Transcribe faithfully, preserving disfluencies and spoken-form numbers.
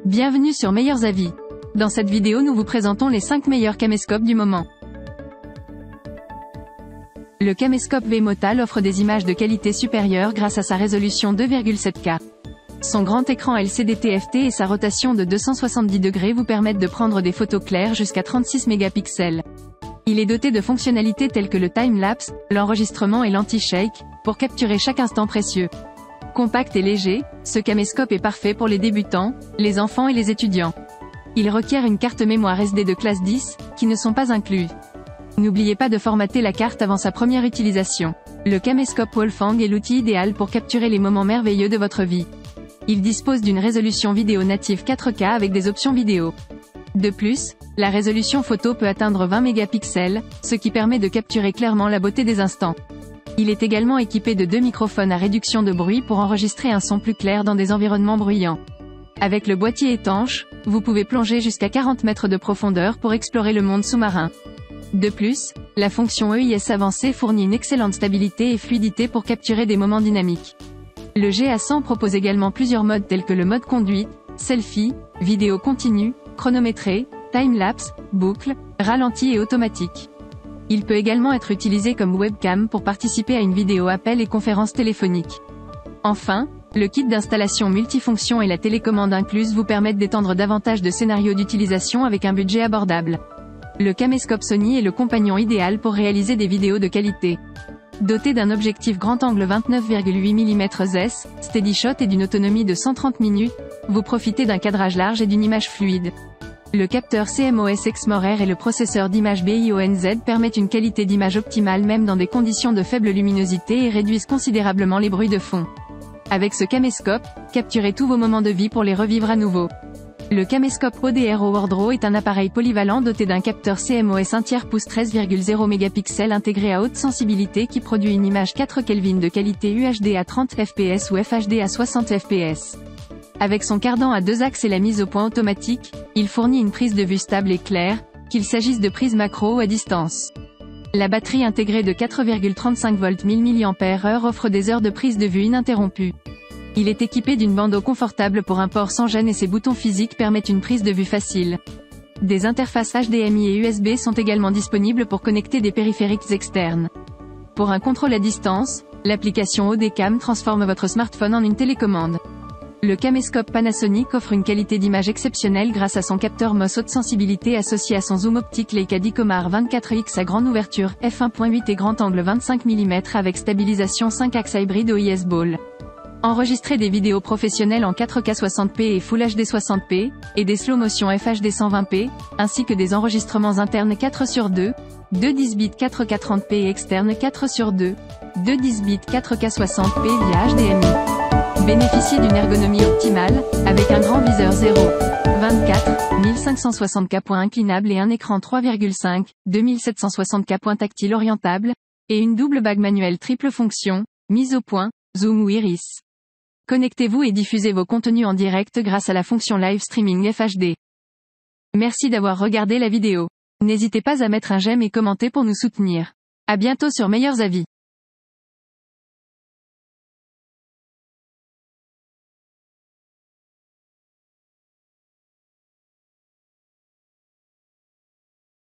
Bienvenue sur Meilleurs Avis. Dans cette vidéo nous vous présentons les cinq meilleurs caméscopes du moment. Le caméscope V-Motal offre des images de qualité supérieure grâce à sa résolution deux virgule sept K. Son grand écran L C D T F T et sa rotation de deux cent soixante-dix degrés vous permettent de prendre des photos claires jusqu'à trente-six mégapixels. Il est doté de fonctionnalités telles que le time-lapse, l'enregistrement et l'anti-shake, pour capturer chaque instant précieux. Compact et léger, ce caméscope est parfait pour les débutants, les enfants et les étudiants. Il requiert une carte mémoire S D de classe dix, qui ne sont pas inclus. N'oubliez pas de formater la carte avant sa première utilisation. Le caméscope Wolfang est l'outil idéal pour capturer les moments merveilleux de votre vie. Il dispose d'une résolution vidéo native quatre K avec des options vidéo. De plus, la résolution photo peut atteindre vingt mégapixels, ce qui permet de capturer clairement la beauté des instants. Il est également équipé de deux microphones à réduction de bruit pour enregistrer un son plus clair dans des environnements bruyants. Avec le boîtier étanche, vous pouvez plonger jusqu'à quarante mètres de profondeur pour explorer le monde sous-marin. De plus, la fonction E I S avancée fournit une excellente stabilité et fluidité pour capturer des moments dynamiques. Le G A cent propose également plusieurs modes tels que le mode conduite, selfie, vidéo continue, chronométrée, time-lapse, boucle, ralenti et automatique. Il peut également être utilisé comme webcam pour participer à une vidéo appel et conférence téléphonique. Enfin, le kit d'installation multifonction et la télécommande incluse vous permettent d'étendre davantage de scénarios d'utilisation avec un budget abordable. Le caméscope Sony est le compagnon idéal pour réaliser des vidéos de qualité. Doté d'un objectif grand angle vingt-neuf virgule huit millimètres S, steady shot et d'une autonomie de cent trente minutes, vous profitez d'un cadrage large et d'une image fluide. Le capteur C M O S Exmor et le processeur d'image B I O N Z permettent une qualité d'image optimale même dans des conditions de faible luminosité et réduisent considérablement les bruits de fond. Avec ce caméscope, capturez tous vos moments de vie pour les revivre à nouveau. Le caméscope O D R Howard RAW est un appareil polyvalent doté d'un capteur C M O S un tiers pouce treize virgule zéro mégapixels intégré à haute sensibilité qui produit une image quatre Kelvin de qualité U H D à trente F P S ou F H D à soixante F P S. Avec son cardan à deux axes et la mise au point automatique, il fournit une prise de vue stable et claire, qu'il s'agisse de prise macro ou à distance. La batterie intégrée de quatre virgule trente-cinq volts mille milliampères heure offre des heures de prise de vue ininterrompues. Il est équipé d'une bande confortable pour un port sans gêne et ses boutons physiques permettent une prise de vue facile. Des interfaces H D M I et U S B sont également disponibles pour connecter des périphériques externes. Pour un contrôle à distance, l'application O D Cam transforme votre smartphone en une télécommande. Le caméscope Panasonic offre une qualité d'image exceptionnelle grâce à son capteur M O S haute sensibilité associé à son zoom optique Leica Dicomar vingt-quatre X à grande ouverture f un virgule huit et grand angle vingt-cinq millimètres avec stabilisation cinq axes hybride O I S Ball. Enregistrez des vidéos professionnelles en quatre K soixante P et Full H D soixante P, et des slow motion F H D cent vingt P, ainsi que des enregistrements internes quatre sur deux, deux dix bits quatre K trente P et externes quatre sur deux, deux dix bits quatre K soixante P via H D M I. Bénéficiez d'une ergonomie optimale, avec un grand viseur zéro virgule vingt-quatre, mille cinq cent soixante K point inclinable et un écran trois virgule cinq, deux mille sept cent soixante K point tactile orientable, et une double bague manuelle triple fonction, mise au point, zoom ou iris. Connectez-vous et diffusez vos contenus en direct grâce à la fonction live streaming F H D. Merci d'avoir regardé la vidéo. N'hésitez pas à mettre un j'aime et commenter pour nous soutenir. À bientôt sur Meilleurs Avis.